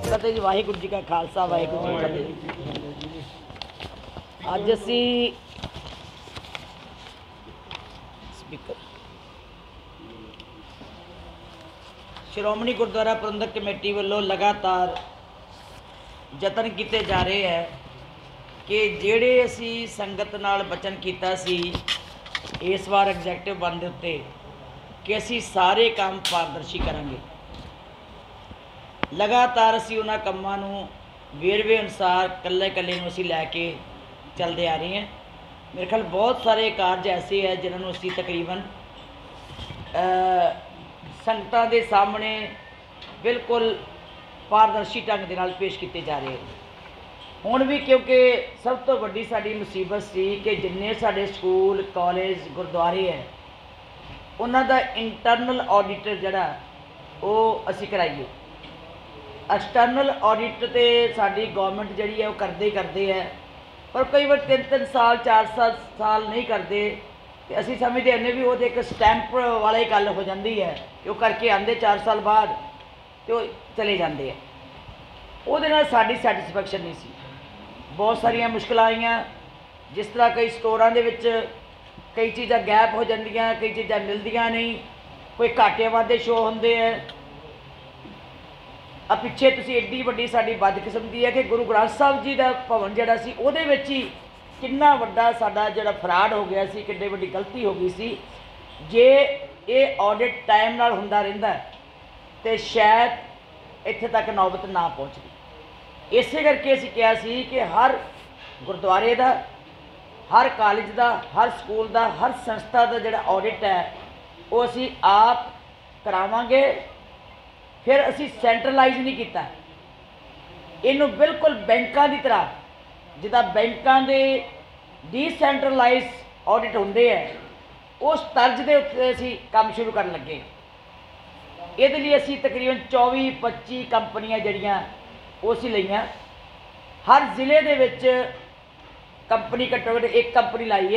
फतेह जी। वाहिगुरू जी का खालसा वाहिगुरू जी फतेह। अज असी स्पीकर श्रोमणी गुरुद्वारा प्रबंधक कमेटी वालों लगातार यतन किए जा रहे हैं कि जेड़े असी संगत नाल बचन किया सी इस बार एग्जैक्टिव वन के उत्ते कि असी सारे काम पारदर्शी करांगे। लगातार असी उन्हां कामां नूं वेरवे अनुसार कल्ले कल्ले नूं असी लैके चलते आ रहे हैं। मेरे ख्याल बहुत सारे कारज ऐसे है जिन्होंने असी तकरीबन संगतां दे सामने बिल्कुल पारदर्शी ढंग दे नाल पेश किए जा रहे हैं। हुण भी क्योंकि सब तो वड्डी साडी मुसीबत सी कि जिन्ने साडे स्कूल कॉलेज गुरुद्वारे है उन्हां दा इंटरनल ऑडिट जिहड़ा वो असी कराइए। एक्सटर्नल ऑडिट तो साडी गौरमेंट जिहड़ी है वो करते है, पर कई बार 3-3 साल 4 साल नहीं करते तो असी समझते हैं भी वो एक स्टैंप वाली गल हो जाती है कि वो करके आते 4 साल बाद तो चले जाते हैं। वो साड़ी सैटिस्फैक्शन नहीं सी। बहुत सारिया मुश्किल आईयां, जिस तरह कई स्टोरां दे विच कई चीज़ां गैप हो जांदियां, कई चीज़ां मिलदियां नहीं, कोई घाटे वाधे शो होंदे है। पिछे तुसीं एड्डी वड्डी साडी बदकिस्मती है कि गुरु ग्रंथ साहब जी का भवन जिहड़ा सी उहदे विच ही कितना वड्डा साडा जिहड़ा फ्रॉड हो गया सी, किड्डी वड्डी गलती हो गई सी। जे ये ऑडिट टाइम नाल हुंदा रहिंदा ते शायद इत्थे तक नौबत ना पहुँचदी। इसे करके असीं कहा सी कि हर गुरुद्वारे दा, हर कॉलेज दा, हर स्कूल दा, हर संस्था दा जिहड़ा ऑडिट है वो असीं आप करावांगे। फिर असी सेंट्रलाइज नहीं किया, इनू बिल्कुल बैंकों की तरह जिदा बैंकों के डिसेंट्रलाइज ऑडिट होंदे है उस तर्ज के उत्ते असी काम शुरू कर लगे। ये लिए असी तकरीबन 24-25 कंपनियां जड़ियाँ वो असी लईयां। हर जिले दे विच कंपनी घट्टो घट्ट एक कंपनी लाई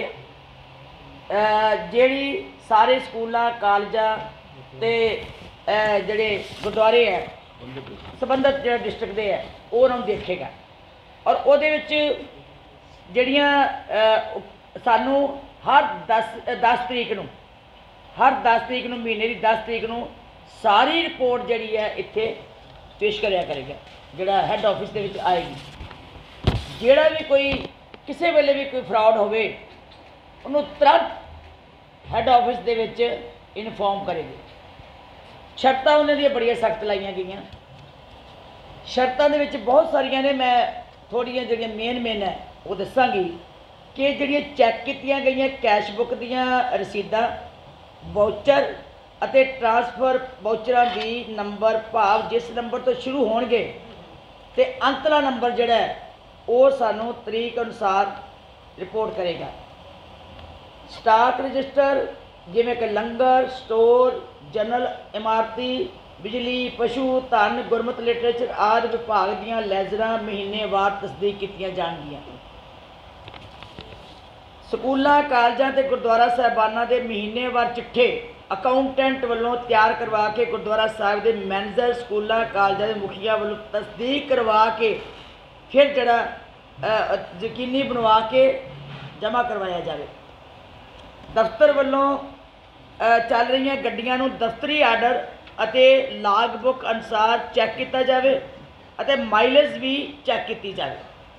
है जिहड़ी सारे स्कूलों कॉलेजां ते जिहड़े गुरुद्वारे है संबंधित जो डिस्ट्रिक्ट के है वो उन्होंने देखेगा। और उहदे विच जिहड़ियां सानू हर 10 तरीक नूं महीने की 10 तरीक नूं सारी रिपोर्ट जिहड़ी है इत्थे पेश करिया करेगा, जिहड़ा हैड ऑफिस दे विच आएगी। जिहड़ा भी कोई किसी वेले भी कोई फ्रॉड होवे उन्होंने तुरंत हैड ऑफिस दे विच इनफॉर्म करेगी। शर्तां उन्होंने बड़िया सख्त लाइया गई। शर्तां दे विच बहुत सारिया ने, मैं थोड़िया जिहड़ियां मेन है वो दसांगी कि जिहड़ियां चैक कीतियां गई कैश बुक दीयां रसीदां, वाउचर अते ट्रांसफर वाउचरां दी नंबर भाव जिस नंबर तो शुरू होणगे ते अंतला नंबर जिहड़ा है वो सानू तरीक अनुसार रिपोर्ट करेगा। स्टाक रजिस्टर जिवें कि लंगर, स्टोर, जनरल इमारती, बिजली, पशु धन, गुरमत लिटरेचर आदि विभाग दीयां लैजरां महीनेवार तस्दीक कीतियां जाणगियां। स्कूलों कॉलेजों ते गुरुद्वारा साहिबाना के महीनेवार चिट्ठे अकाउंटेंट वालों तैयार करवा के गुरुद्वारा साहिब के मैनेजर स्कूलों कॉलेजों के मुखिया वालों तस्दीक करवा के फिर जड़ा यकीनी बनवा के जमा करवाया जाए। दफ्तर वालों चल रही गड्डियां नूं दफ्तरी आर्डर अते लाग बुक अनुसार चैक किया जाए अते माइलेज भी चैक की जाए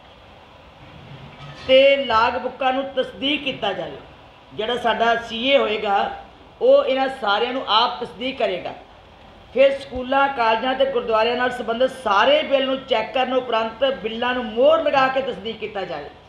ते लाग बुकां नूं तस्दीक किया जाए। जिहड़ा साडा CA होएगा वो इन्हां सारिਆਂ नूं आप तस्दीक करेगा। फिर स्कूलों कॉलेजों ते गुरुद्वारियां नाल संबंधित सारे बिल नूं चैक करने उपरंत बिलों नूं मोहर लगा के तस्दीक किया जाए।